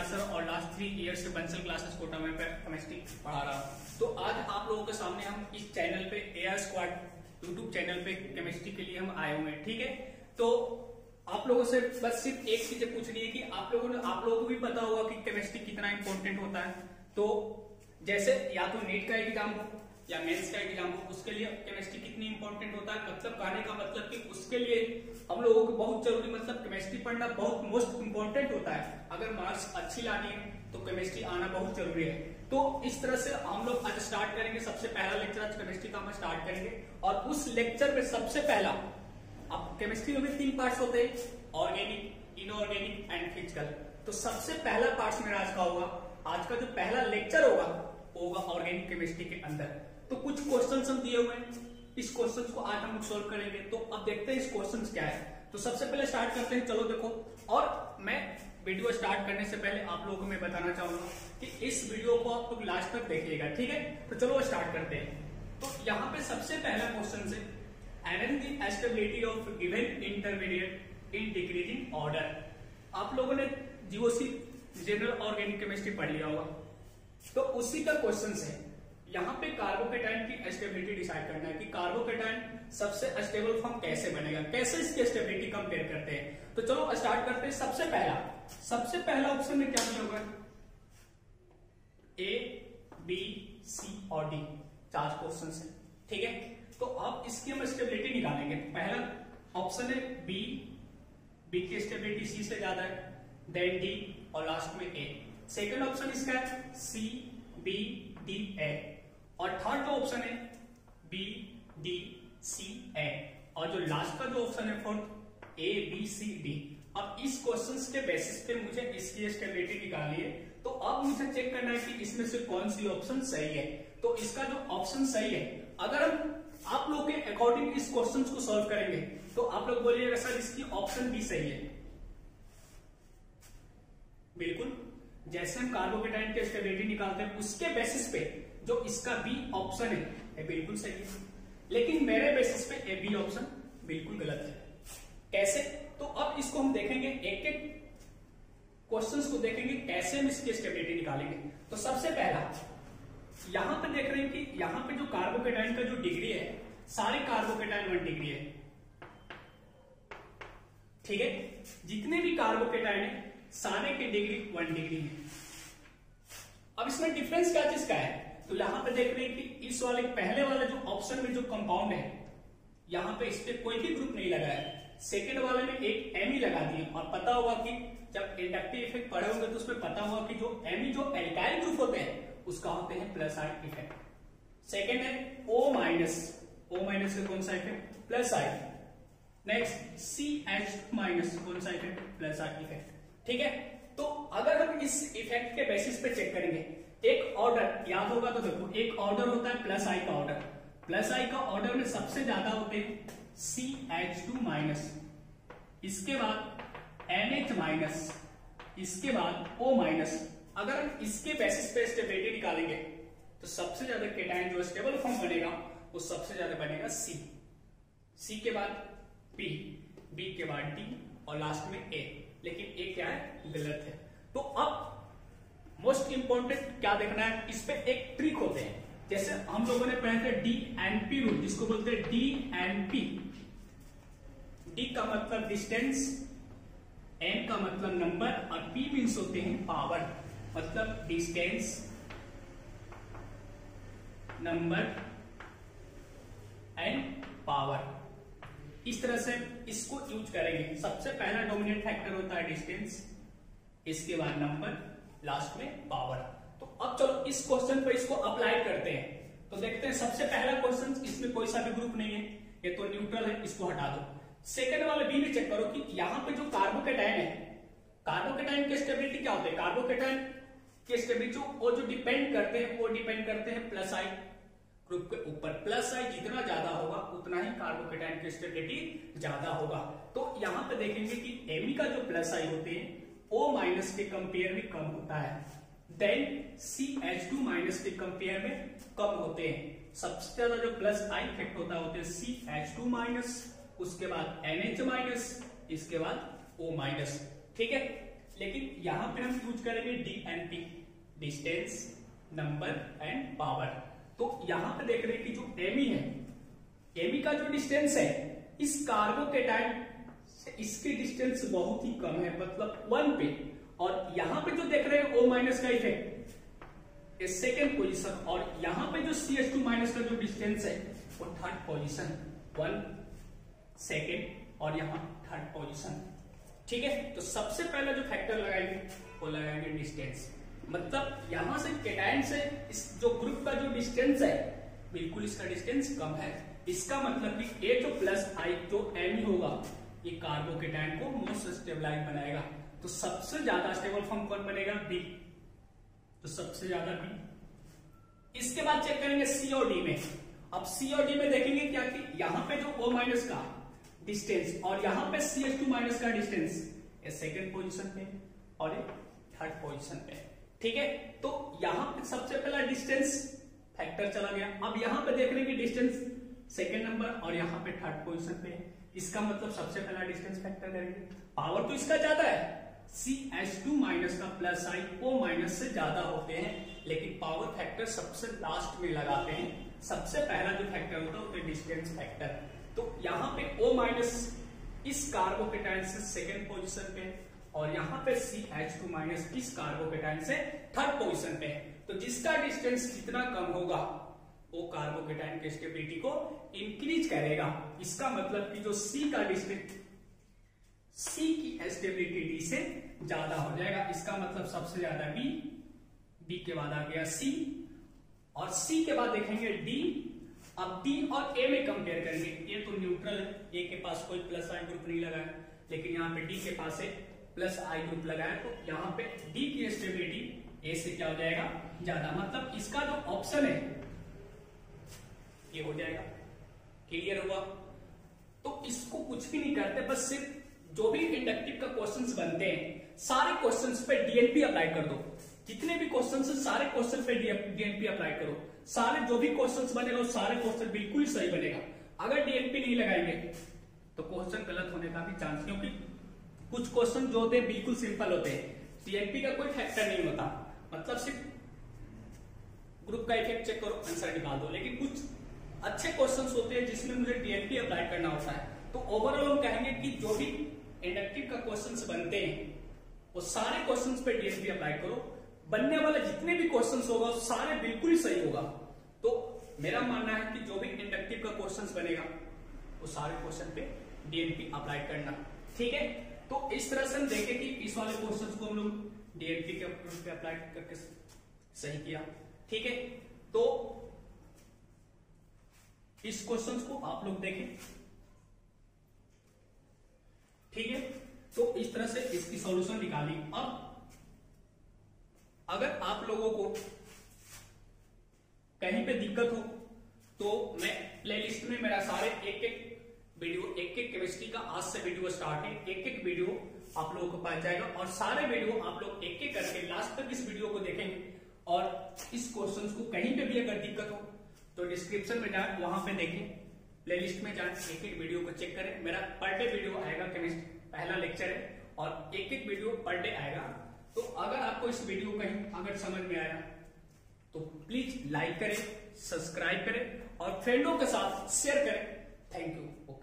Sir और last 3 year से Bansal classes Kota में केमिस्ट्री पढ़ा रहा हूँ। तो आज आप लोगों के सामने हम इस चैनल पे AR स्क्वाड यूट्यूब चैनल पे केमिस्ट्री के लिए हम आए हुए हैं, ठीक है। तो आप लोगों से बस सिर्फ एक चीज पूछनी है कि आप लोगों को भी पता होगा कि केमिस्ट्री कितना इंपॉर्टेंट होता है। तो जैसे या तो नीट का एग्जाम हो या मेंस का एग्जाम हो, उसके लिए केमिस्ट्री कितनी इंपॉर्टेंट होता है, मतलब कहने का मतलब कि उसके लिए हम लोगों को बहुत जरूरी, मतलब केमिस्ट्री पढ़ना बहुत मोस्ट इंपॉर्टेंट होता है। अगर मार्क्स अच्छी लानी है तो केमिस्ट्री आना बहुत जरूरी है। तो इस तरह से हम लोग आज स्टार्ट करेंगे। सबसे पहला लेक्चर आज केमिस्ट्री का हम स्टार्ट करेंगे और उस लेक्चर में सबसे पहला, अब केमिस्ट्री में भी 3 पार्ट्स होते हैं, ऑर्गेनिक, इनऑर्गेनिक एंड फिजिकल। तो सबसे पहला पार्ट मेरा आज का होगा, आज का जो पहला लेक्चर होगा ऑर्गेनिक केमिस्ट्री के अंदर। तो कुछ क्वेश्चंस हम दिए हुए हैं, इस क्वेश्चंस को आज हम सोल्व करेंगे। तो अब देखते हैं इस क्वेश्चंस क्या है। तो सबसे पहले स्टार्ट करते हैं, चलो देखो। और मैं वीडियो स्टार्ट करने से पहले आप लोगों को मैं बताना चाहूंगा कि इस वीडियो को आप लोग लास्ट तक देखिएगा, ठीक है। तो चलो स्टार्ट करते हैं। तो यहाँ पे सबसे पहला क्वेश्चन है, energy stability of given intermediate in decreasing order. आप लोगों ने जीओसी जनरल ऑर्गेनिक केमिस्ट्री पढ़ लिया होगा, तो उसी का क्वेश्चन है। यहाँ पे कार्बोकेटाइन की स्टेबिलिटी डिसाइड करना है कि कार्बोकेटाइन सबसे स्टेबल फॉर्म कैसे बनेगा, कैसे इसकी स्टेबिलिटी कंपेयर करते हैं। तो चलो स्टार्ट करते हैं। सबसे पहला ऑप्शन में क्या दिया होगा, A, B, C और D, 4 क्वेश्चन है, ठीक है। तो अब इसकी हम स्टेबिलिटी निकालेंगे। पहला ऑप्शन है B की स्टेबिलिटी C से ज्यादा है, देन D और लास्ट में A। सेकंड ऑप्शन इसका है C, B, D, A और थर्ड जो ऑप्शन है B, D, C, A और जो लास्ट का जो ऑप्शन है fourth A, B, C, D। अब इस क्वेश्चंस के बेसिस पे मुझे इसकी स्टेबिलिटी निकालनी है। तो अब मुझे चेक करना है कि इसमें से कौन सी ऑप्शन सही है। तो इसका जो ऑप्शन सही है, अगर हम आप लोग के अकॉर्डिंग इस क्वेश्चन को सॉल्व करेंगे तो आप लोग बोलिएगा सर इसकी ऑप्शन बी सही है। बिल्कुल, जैसे हम कार्बोकेटाइन की स्टेबिलिटी निकालते हैं उसके बेसिस पे जो इसका बी ऑप्शन है बिल्कुल सही है, लेकिन मेरे बेसिस पे ए बी ऑप्शन बिल्कुल गलत है। कैसे? तो अब इसको हम देखेंगे, एक एक क्वेश्चंस को देखेंगे कैसे हम इसकी स्टेबिलिटी निकालेंगे। तो सबसे पहला यहां पे देख रहे हैं कि यहां पे जो कार्बोकेटाइन का जो डिग्री है, सारे कार्बोकेटाइन 1 डिग्री है, ठीक है। जितने भी कार्बोकेटाइन है सारे की डिग्री 1 डिग्री है। अब इसमें डिफरेंस क्या चीज का है, तो यहां पे देख रहे हैं कि इस वाले पहले वाले जो ऑप्शन में जो कंपाउंड है, यहां पे इस पे कोई भी ग्रुप नहीं लगा है। सेकेंड वाले में एक एमी लगा दिए और पता होगा कि जब इंडक्टिव इफेक्ट पढ़े होंगे तो उसमें पता होगा कि जो एमी जो एल्काइल ग्रुप होते हैं उसका होते हैं प्लस आई इफेक्ट। सेकेंड है O माइनस का कौन सा effect, plus I. Next CH minus कौन सा इफेक्ट, प्लस आई इफेक्ट, ठीक है। तो अगर हम इस इफेक्ट के बेसिस पे चेक करेंगे, एक ऑर्डर याद होगा तो देखो, एक ऑर्डर होता है प्लस आई का ऑर्डर। प्लस आई का ऑर्डर में सबसे ज्यादा होते हैं CH2 माइनस, इसके बाद NH माइनस, इसके बाद O माइनस। अगर हम इसके बेसिस पे स्टेबिलिटी निकालेंगे तो सबसे ज्यादा केटाइन जो स्टेबल फॉर्म बनेगा वो सबसे ज्यादा बनेगा C के बाद B के बाद D और लास्ट में A। लेकिन A क्या है, गलत है। तो अब मोस्ट इंपॉर्टेंट क्या देखना है, इस पे एक ट्रिक होते हैं। जैसे हम लोगों ने पढ़े थे DNP रूल, जिसको बोलते हैं DNP। D का मतलब डिस्टेंस, N का मतलब नंबर और P मीन्स होते हैं पावर, मतलब डिस्टेंस, नंबर एंड पावर। इस तरह से इसको यूज करेंगे। सबसे पहला डोमिनेंट फैक्टर होता है डिस्टेंस, इसके बाद नंबर, लास्ट में पावर। तो अब चलो इस क्वेश्चन पर इसको अप्लाई करते हैं। तो देखते हैं सबसे पहला क्वेश्चन, इसमें कोई सा भी ग्रुप नहीं है, ये तो न्यूट्रल है, इसको हटा दो। सेकंड वाला बी में चेक करो कि यहाँ पे जो कार्बोकेटाइन है, कार्बोकेटाइन की स्टेबिलिटी क्या होती है, कार्बोकेटाइन की स्टेबिलिटी वो जो डिपेंड करते हैं प्लस आई ग्रुप के ऊपर। प्लस आई जितना ज्यादा होगा उतना ही कार्बोकेटाइन की स्टेबिलिटी ज्यादा होगा। तो यहाँ पे देखेंगे कि एमी का जो प्लस आई होते हैं O माइनस के कंपेयर में कम होता है, देन CH2 माइनस के कंपेयर में कम होते हैं। सबसे ज्यादा जो प्लस आई इफेक्ट होता है CH2 माइनस, उसके बाद NH माइनस, इसके बाद O माइनस, ठीक है। लेकिन यहां पे हम यूज करेंगे DNP, distance, number and power. तो यहां पे देख रहे हैं कि जो एमी है, एमी का जो डिस्टेंस है इस कार्बोकेटाइन से इसकी डिस्टेंस बहुत ही कम है, मतलब 1 पे। और यहां पे जो देख रहे हैं O माइनस का इफेक्ट सेकेंड पोजीशन, और यहां पे जो CH2 माइनस का जो डिस्टेंस है वो थर्ड पोजीशन, 1 सेकेंड और यहां थर्ड पोजीशन। ठीक है, तो सबसे पहला जो फैक्टर लगाएंगे वो लगाएंगे डिस्टेंस। मतलब यहां से केटाइन से इस जो ग्रुप का जो डिस्टेंस है बिल्कुल इसका डिस्टेंस कम है। इसका मतलब कि ए जो प्लस आई जो एम होगा ये कार्बोकेटाइन को मोस्ट स्टेबलाइज बनाएगा। तो सबसे ज्यादा स्टेबल फॉर्म कौन बनेगा? बी। तो सबसे ज्यादा बी। इसके बाद चेक करेंगे सी और डी में। अब सी और डी में देखेंगे क्या कि यहां पे जो O माइनस का डिस्टेंस और यहां पे CH2 माइनस का डिस्टेंस ये सेकेंड पोजीशन पे और ये थर्ड पोजीशन पे। ठीक है, तो यहां पे सबसे पहला डिस्टेंस फैक्टर चला गया। अब यहां पे देख रहे हैं कि डिस्टेंस सेकेंड नंबर और यहां पे थर्ड पोजीशन पे। इसका मतलब सबसे पहला डिस्टेंस फैक्टर करेंगे। पावर तो इसका ज्यादा है, CH2 माइनस का प्लस आई O माइनस से ज्यादा होते हैं, लेकिन पावर फैक्टर सबसे लास्ट में लगाते हैं। सबसे पहला जो फैक्टर होता है वो डिस्टेंस फैक्टर। तो यहां पे O माइनस इस कार्बोकेटाइन से सेकेंड पोजीशन पे और यहां पे CH2 माइनस इस कार्बोकेटाइन से थर्ड पोजीशन पे। तो जिसका डिस्टेंस जितना कम होगा वो कार्बोकेटाइन की स्टेबिलिटी को इंक्रीज करेगा। इसका मतलब कि जो C का डिस्टेंस, C की स्टेबिलिटी D से ज्यादा हो जाएगा। इसका मतलब सबसे ज्यादा B, B के बाद आ गया C और C के बाद देखेंगे D। अब D और A में कंपेयर करेंगे। ये तो न्यूट्रल है, A के पास कोई प्लस आई ग्रुप नहीं लगा है, लेकिन यहाँ पे D के पास है प्लस आई ग्रुप लगा है। तो यहाँ पे D की स्टेबिलिटी A से क्या हो जाएगा? ज्यादा। मतलब इसका जो ऑप्शन है ये हो जाएगा। क्लियर हुआ? तो इसको कुछ भी नहीं करते, बस सिर्फ जो भी इंडक्टिव का क्वेश्चंस बनते हैं सारे क्वेश्चंस पे डीएनपी अप्लाई कर दो। जितने भी क्वेश्चंस हैं सारे क्वेश्चन पे डीएनपी अप्लाई करो। सारे जो भी क्वेश्चंस बनेगा सारे क्वेश्चन बिल्कुल सही बनेगा। अगर डीएनपी नहीं लगाएंगे तो क्वेश्चन गलत होने का भी चांस, क्योंकि कुछ क्वेश्चन जो होते हैं बिल्कुल सिंपल होते हैं, डीएनपी का कोई फैक्टर नहीं होता। मतलब सिर्फ ग्रुप का इफेक्ट चेक करो, आंसर निकाल दो। लेकिन कुछ अच्छे क्वेश्चंस होते हैं जिसमें मुझे डीएनपी अप्लाई करना होता है। तो ओवरऑल हम कहेंगे कि जो भी इंडक्टिव का क्वेश्चंस बनते हैं वो सारे क्वेश्चंस पे डीएनपी अप्लाई करो। बनने वाले जितने भी क्वेश्चंस होगा सारे बिल्कुल सही होगा। तो मेरा मानना है कि जो भी इंडक्टिव का क्वेश्चंस बनेगा वो सारे क्वेश्चन पे डीएनपी अप्लाई करना। ठीक है, तो इस तरह से हम देखें कि इस वाले क्वेश्चंस को हम लोग डीएनपी के पे अप्लाई करके सही किया। ठीक है, तो इस क्वेश्चंस को आप लोग देखें। ठीक है, तो इस तरह से इसकी सॉल्यूशन निकाली। अब अगर आप लोगों को कहीं पे दिक्कत हो तो मैं प्लेलिस्ट में मेरा सारे एक एक वीडियो, एक एक केमिस्ट्री का आज से वीडियो स्टार्ट है, एक एक वीडियो आप लोगों को पाया जाएगा और सारे वीडियो आप लोग एक एक करके लास्ट तक इस वीडियो को देखेंगे। और इस क्वेश्चन को कहीं पे भी अगर दिक्कत हो तो डिस्क्रिप्शन में जाए, वहां पे देखें, प्लेलिस्ट में जाए, एक एक वीडियो को चेक करें। मेरा पर डे वीडियो आएगा, केमिस्ट्री पहला लेक्चर है और एक एक वीडियो पर डे आएगा। तो अगर आपको इस वीडियो कहीं अगर समझ में आया तो प्लीज लाइक करें, सब्सक्राइब करें और फ्रेंडों के साथ शेयर करें। Thank you.